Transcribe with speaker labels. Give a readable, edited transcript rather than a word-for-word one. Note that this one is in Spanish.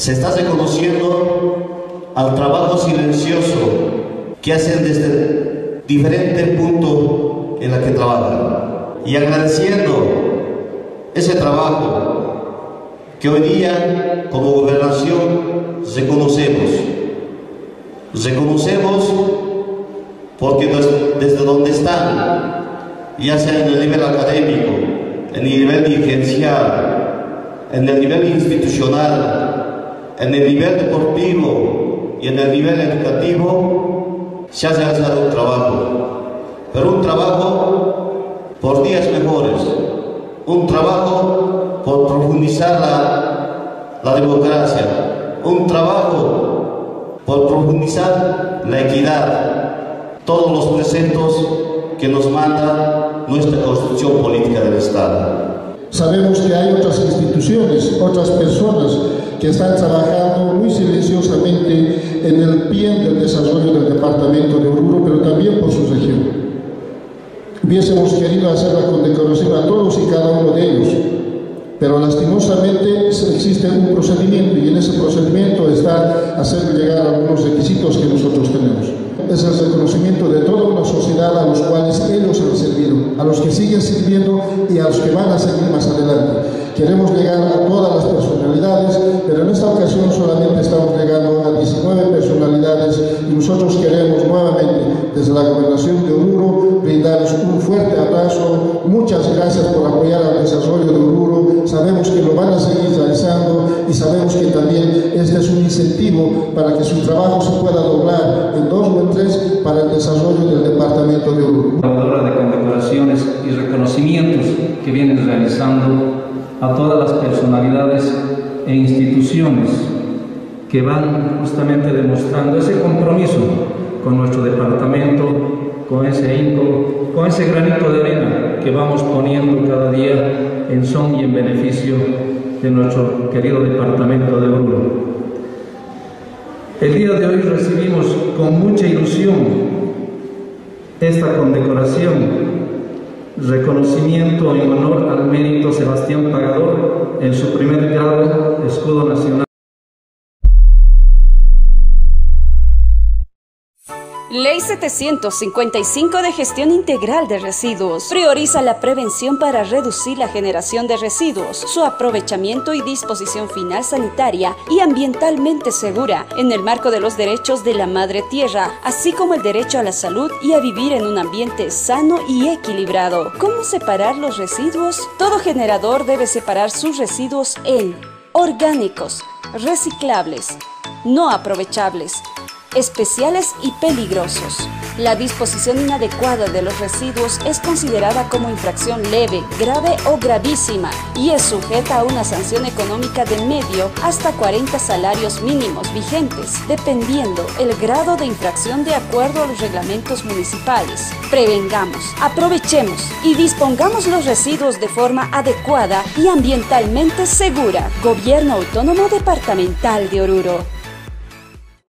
Speaker 1: Se está reconociendo al trabajo silencioso que hacen desde diferentes puntos en los que trabajan y agradeciendo ese trabajo que hoy día como gobernación reconocemos porque desde donde están, ya sea en el nivel académico, en el nivel dirigencial, en el nivel institucional, en el nivel deportivo y en el nivel educativo, se ha realizado un trabajo, pero un trabajo por días mejores, un trabajo por profundizar la democracia, un trabajo por profundizar la equidad, todos los preceptos que nos manda nuestra Constitución Política del Estado.
Speaker 2: Sabemos que hay otras instituciones, otras personas que están trabajando muy silenciosamente en el bien del desarrollo del departamento de Oruro, pero también por su región. Hubiésemos querido hacer la condecoración a todos y cada uno de ellos, pero lastimosamente existe un procedimiento y en ese procedimiento está hacer llegar algunos requisitos que nosotros tenemos. Es el reconocimiento de toda una sociedad a los cuales ellos han servido, a los que siguen sirviendo y a los que van a servir más adelante. Queremos llegar a todas las personalidades, pero en esta ocasión solamente estamos llegando a 19 personalidades y nosotros queremos nuevamente, desde la Gobernación de Oruro, brindarles un fuerte abrazo. Muchas gracias por apoyar al desarrollo de Oruro. Sabemos que lo van a seguir realizando y sabemos que también este es un incentivo para que su trabajo se pueda doblar en 2 o en 3 para el desarrollo del departamento de Oruro.
Speaker 3: La de condecoraciones y reconocimientos que vienen realizando a todas las personalidades e instituciones que van justamente demostrando ese compromiso con nuestro departamento, con ese ahínco, con ese granito de arena que vamos poniendo cada día en son y en beneficio de nuestro querido departamento de Oruro. El día de hoy recibimos con mucha ilusión esta condecoración, reconocimiento en honor al mérito Sebastián Pagador en su primer grado, escudo nacional.
Speaker 4: Ley 755 de Gestión Integral de Residuos prioriza la prevención para reducir la generación de residuos, su aprovechamiento y disposición final sanitaria y ambientalmente segura en el marco de los derechos de la Madre Tierra, así como el derecho a la salud y a vivir en un ambiente sano y equilibrado. ¿Cómo separar los residuos? Todo generador debe separar sus residuos en orgánicos, reciclables, no aprovechables, especiales y peligrosos. La disposición inadecuada de los residuos es considerada como infracción leve, grave o gravísima y es sujeta a una sanción económica de medio hasta 40 salarios mínimos vigentes, dependiendo el grado de infracción de acuerdo a los reglamentos municipales. Prevengamos, aprovechemos y dispongamos los residuos de forma adecuada y ambientalmente segura. Gobierno Autónomo Departamental de Oruro.